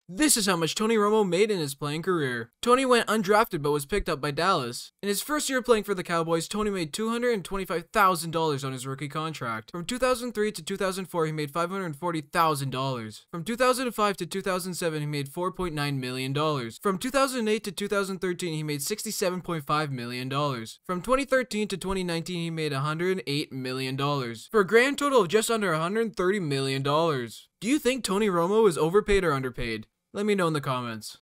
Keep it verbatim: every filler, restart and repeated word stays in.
This is how much Tony Romo made in his playing career. Tony went undrafted but was picked up by Dallas. In his first year playing for the Cowboys, Tony made two hundred twenty-five thousand dollars on his rookie contract. From two thousand three to two thousand four, he made five hundred forty thousand dollars. From two thousand five to two thousand seven, he made four point nine million dollars. From two thousand eight to two thousand thirteen, he made sixty-seven point five million dollars. From twenty thirteen to twenty nineteen, he made one hundred eight million dollars. For a grand total of just under one hundred thirty million dollars. Do you think Tony Romo is overpaid or underpaid? Let me know in the comments.